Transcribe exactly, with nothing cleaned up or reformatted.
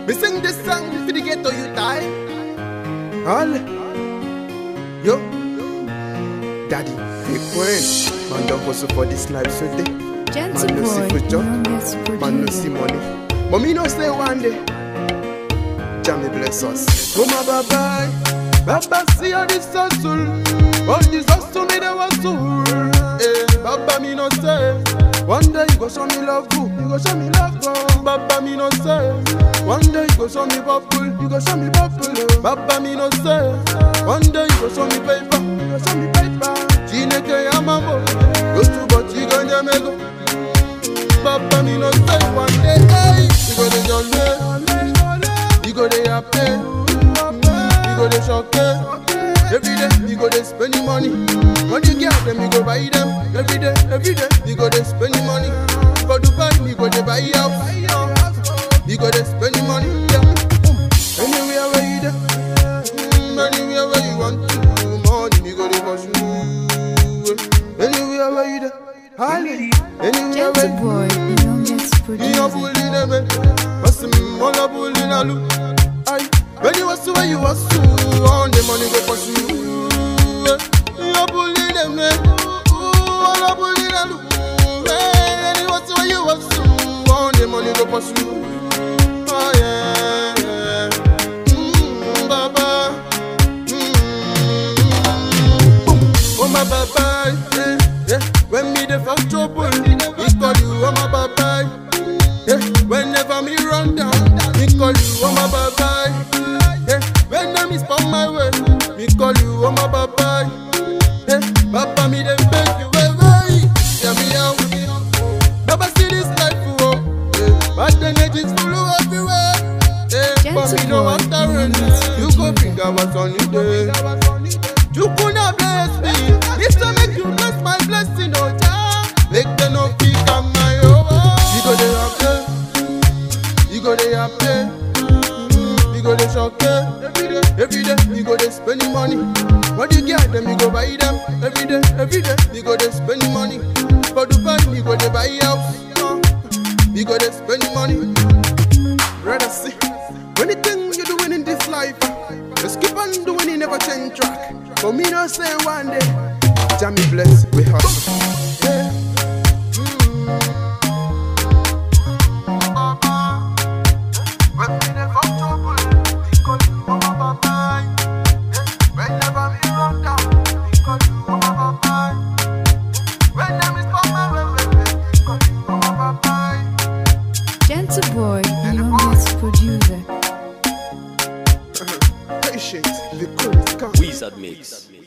Me sing this song for the ghetto you die. All yo, daddy, big brain. Man don't hustle for this life so day. Man no see for job, man no see money. But me no say one day, Jammy bless us. Oh my bye, Baba see all this hustle. All this hustle me they hustle. Eh, Baba me no say. One day you go show me love, boo. You go show me love, boo. Baba me no say. One day you go show me bubble. You go show me bubble. Baba me no say. One day you go show me paper. You go show me paper. Chineke ya mambo. Go to but you go nyame go. Baba me no say. One day, hey, you go dey jolly. You go dey happy. You go dey shock. Every day you go dey spend your money. When you get them, you go buy them. Every day, every day you go dey spend your money. For Dubai, you go dey buy house. You go dey spend your money. Yeah. Anywhere where you there, mm, anywhere where you want to. Money you go dey pursue. Anywhere where you there, Harley. Anywhere where you boy, you are bully them. What's the money bully na lu? Aye. When you hustle, when you hustle, on the money go pursue. You bully them, man. All the bully them. When you hustle, when you hustle, on the money go pursue. Oh yeah, yeah. Mm, Baba. Mm, oh my Baba, yeah, yeah. When me the fuck trouble, we call you oh my Baba. Yeah. Whenever me run down, we call you oh my Baba. Hey, when I miss on my way, me call you oh my Baba. Hey, Baba me dem beg you away. Tell me how Baba see this life oh. Hey, but the energies full of everywhere. Hey, but me no want to run. You go bring what's on you day. You could not bless me. This time make you bless my blessing oh Jah. Make them no pick on my over. You go dey happy. You go dey happy. You go dey shock every day, every day. You go dey spend your money. When you get them, you go buy them. Every day, every day. You go dey spend your money. For Dubai, you go dey buy house. You go dey spend your money. Brother, see, anything you doing in this life, just keep on doing it, never change track. For me, no say one day, Jammy bless we hustle. Yeah. Gentle boy, youngest producer. Patient, the coolest. Wizard Mix.